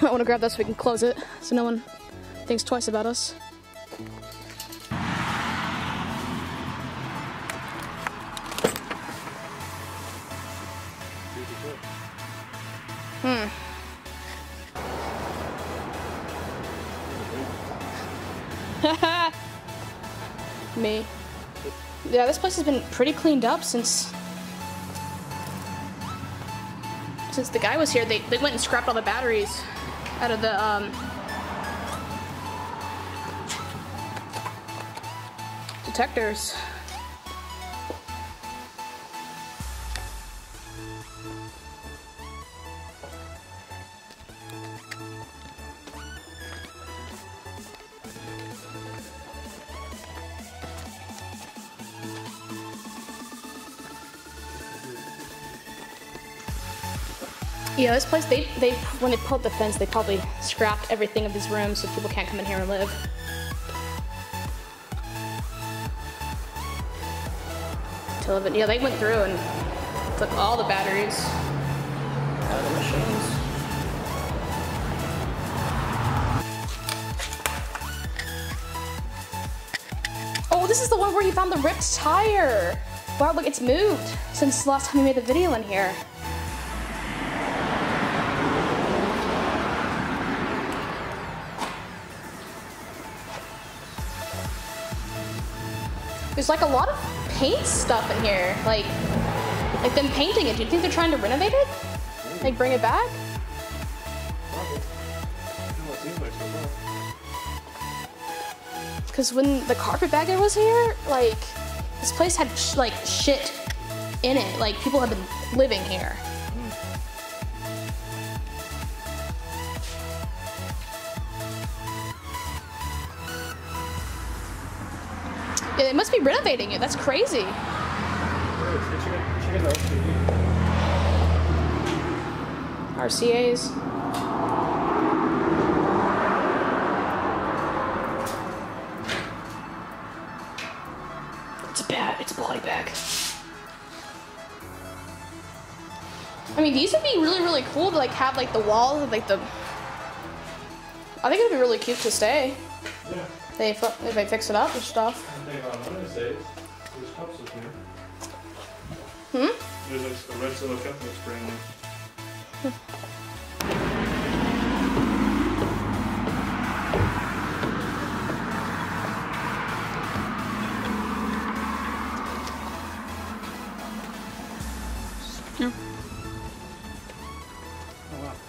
I want to grab that so we can close it, so no one thinks twice about us. Me. Yeah, this place has been pretty cleaned up since the guy was here. They went and scrapped all the batteries out of the detectors. Yeah, this place, they when they pulled the fence, they probably scrapped everything of these rooms so people can't come in here and live. Yeah, they went through and took all the batteries out of the machines. Oh, this is the one where you found the ripped tire. Wow, look, it's moved since the last time we made the video in here. There's like a lot of paint stuff in here, like them painting it. Do you think they're trying to renovate it? Like bring it back? Because when the carpetbagger was here, like this place had like shit in it. Like people have been living here. Yeah, they must be renovating it. That's crazy. RCA's. It's a body bag. I mean, these would be really, really cool to like have like the walls, like the. I think it'd be really cute to stay. Yeah. If they fix it up and stuff. There's cups with here. There's a red silver cup that's brand new. Oh, wow.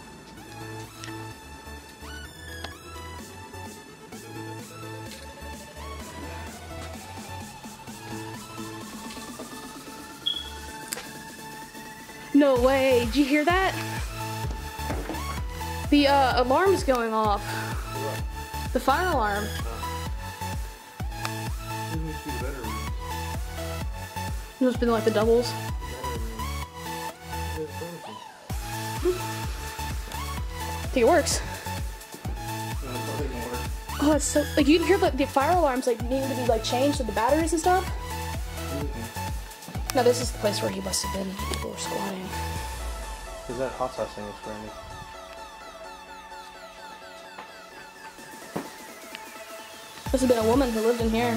No way. Did you hear that? The alarm is going off. What? The fire alarm. It must have been like the doubles. I think it works. Oh, it's so like you can hear the fire alarms like needing to be like changed with the batteries and stuff. No, this is the place where he must have been. People were squatting. Because that hot sauce thing was brand new. Must have been a woman who lived in here.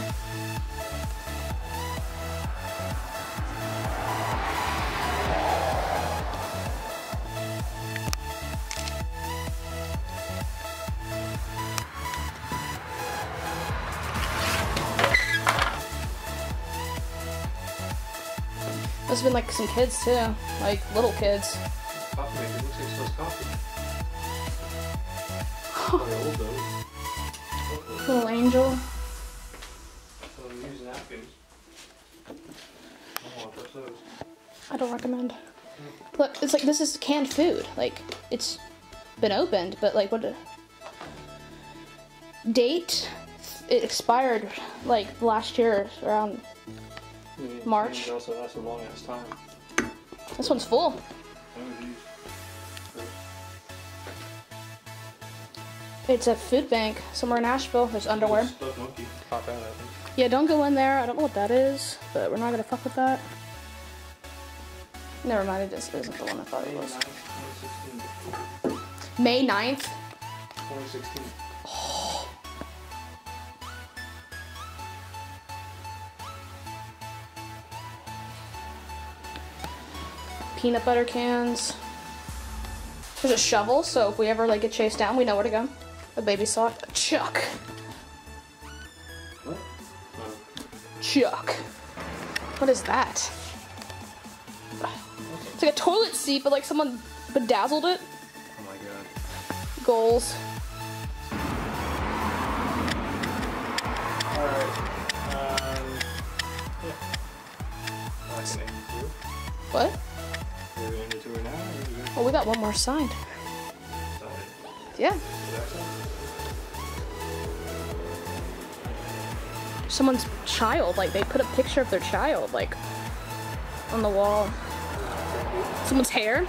Must have been like some kids too, like little kids. Coffee maker looks like it smells coffee. Old though. Little angel. So I'm using napkins. I want to touch those. I don't recommend. Look, it's like this is canned food. Like it's been opened, but like what? Date? It expired like last year around. March. It also lasts a long ass time. This one's full. It's a food bank somewhere in Asheville. There's underwear. Monkey pop out, I think. Yeah, don't go in there. I don't know what that is, but we're not gonna fuck with that. Never mind, it isn't the one I thought it was. May 9th? 2016. Peanut butter cans. There's a shovel, so if we ever like get chased down, we know where to go. A baby sock. Chuck. What? Chuck. What is that? It's like a toilet seat, but like someone bedazzled it. Oh my god. Goals. Alright. Yeah. I can end the tour. What? We're gonna end the tour now? Or are we Oh, we got one more signed. gonna Yeah. Someone's child, like they put a picture of their child, like on the wall. Someone's hair.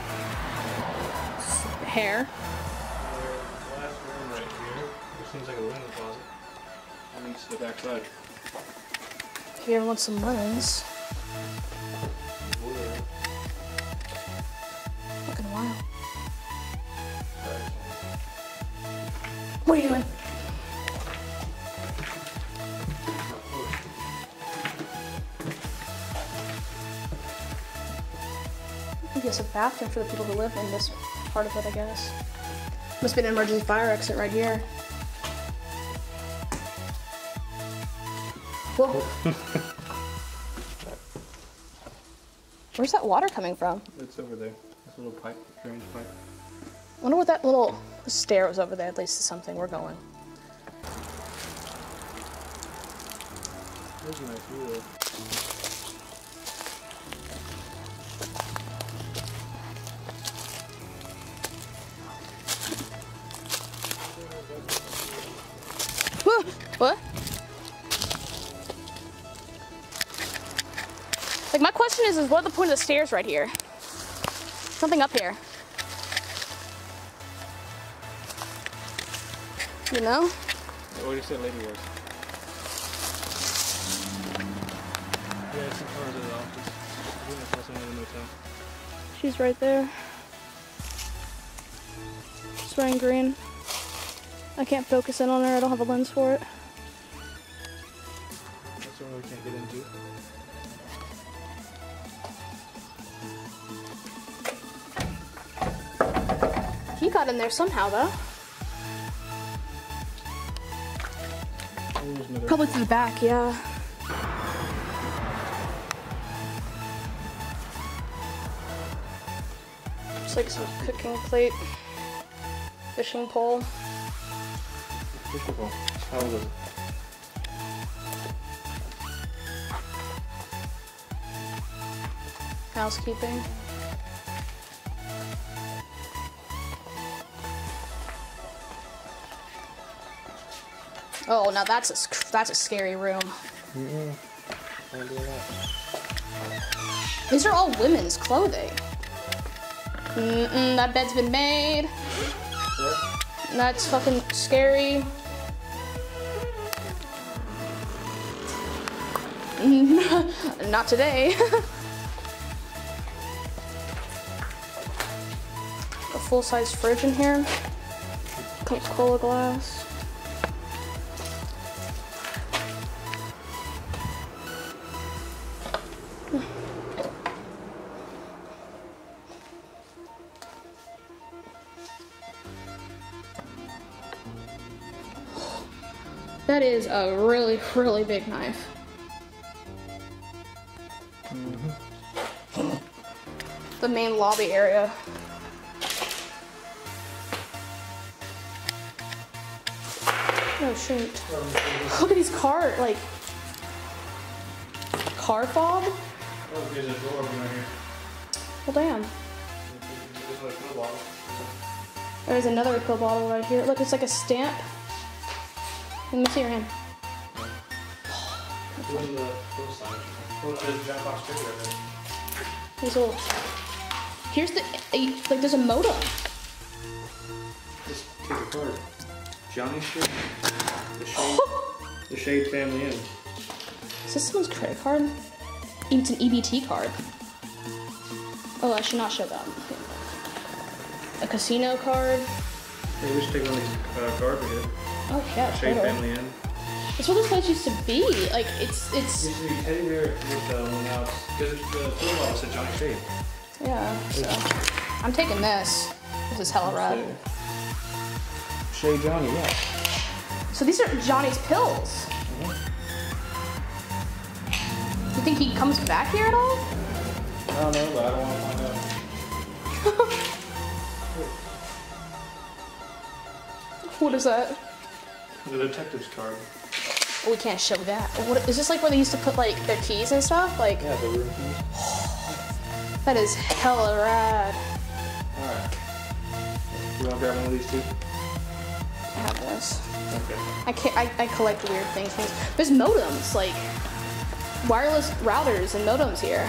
Hair. Last room right here. This seems like a linen closet. That leads to the back side. If you ever want some lemons, look in a while. What are you doing? I guess a bathroom for the people who live in this part of it, I guess. Must be an emergency fire exit right here. Whoa. Where's that water coming from? It's over there. This little pipe, drainage pipe. I wonder what that little stair was over there. At least it's something we're going. There's a nice view there. What? Like, my question is what are the point of the stairs right here? Something up here. You know? What did you say lady was? Yeah, some cars at the office. I think I saw someone in the motel. She's right there. She's wearing green. I can't focus in on her. I don't have a lens for it. That's the one we can't get into. He got in there somehow, though. There's another. Probably through the back, yeah. It's like some cooking plate, fishing pole. Fishing pole. How old is it? Housekeeping. Oh, now that's a scary room. Can't do that. These are all women's clothing. That bed's been made. What? That's fucking scary. Not today. A full-size fridge in here. Coca-Cola glass. That is a really, really big knife. The main lobby area. Oh shoot. Look at these car fob. Oh, there's a door over right here. Well damn. There's another pill bottle. There's another pill bottle right here. Look, it's like a stamp. Let me see your hand. Go in the close side. Oh, there's a Jackbox sticker right there. These little. Here's like there's a modem. Just take a card. Johnny Shade. The Shade Family Inn. Is this someone's credit card? It's an EBT card. Oh, I should not show that. A casino card. Maybe we should take one of these cars we get. Oh yeah, Show your totally. family in. It's where this place used to be. Like it's. Used to be teddy bear with now it's because it's the photo bottle said Johnny Shade. Yeah. So I'm taking this. This is hella rad. Shade Johnny, yeah. So these are Johnny's pills. You think he comes back here at all? I don't know, but I don't want to find out. What is that? The detective's card. Oh, we can't show that. What is this, like where they used to put like their keys and stuff? Like Yeah, the room keys. that is hella rad. Alright. You want to grab one of these two? I have this. Okay. I collect weird things. There's modems, like wireless routers and modems here.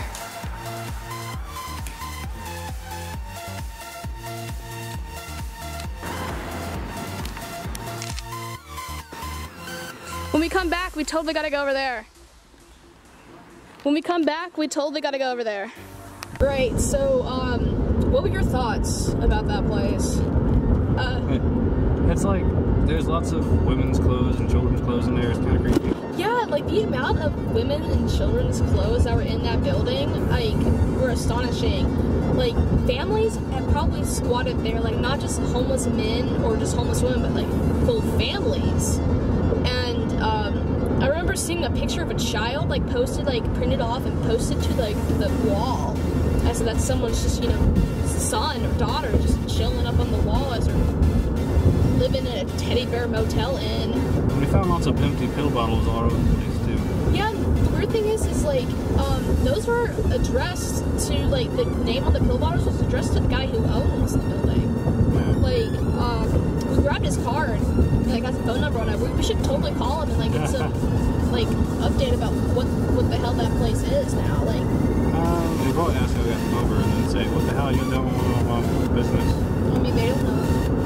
When we come back, we totally gotta go over there. When we come back, we totally gotta go over there. Right, so, what were your thoughts about that place? It's like, there's lots of women's clothes and children's clothes in there. It's kind of creepy. Yeah, like the amount of women and children's clothes that were in that building, like, were astonishing. Like, families had probably squatted there, like, not just homeless men or just homeless women, but like full families. And I remember seeing a picture of a child, like, posted, like, printed off and posted to, like, the wall. I said that's someone's just, you know, son or daughter just chilling up on the wall as they're living in a teddy bear motel inn. And we found lots of empty pill bottles all over the place too. Yeah, the weird thing is like, those were addressed to, like, the name on the pill bottles was addressed to the guy who owns the building. Yeah. Like, we grabbed his card, and, like, has a phone number on it. We should totally call him and, like, get some, like, update about what the hell that place is now. Like, They probably ask how we got them over and then say, what the hell are you doing with my business? I mean, they don't know.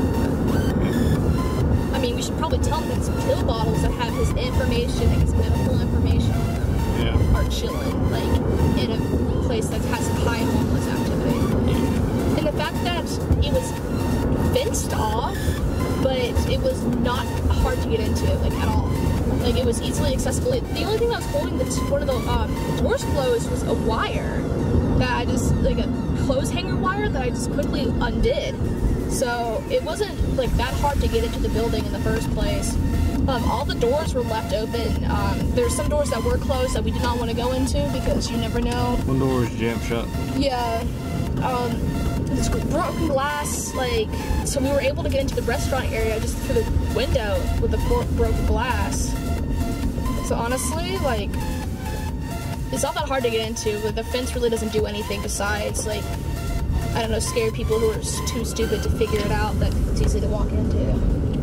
I mean, we should probably tell him that some pill bottles that have his information, like his medical information on them, Yeah. are chilling, like, in a place that has high homeless activity. And the fact that it was fenced off, but it was not hard to get into, like, at all. Like, it was easily accessible. The only thing that was holding one of the doors closed was a wire that I just, like a clothes hanger wire that I just quickly undid. So it wasn't, like, that hard to get into the building in the first place. All the doors were left open. There's some doors that were closed that we did not want to go into because you never know. One door was jammed shut. Yeah. This broken glass, like, so we were able to get into the restaurant area just through the window with the broken glass. So honestly, like, it's not that hard to get into, but the fence really doesn't do anything besides, like, I don't know, scare people who are too stupid to figure it out that it's easy to walk into.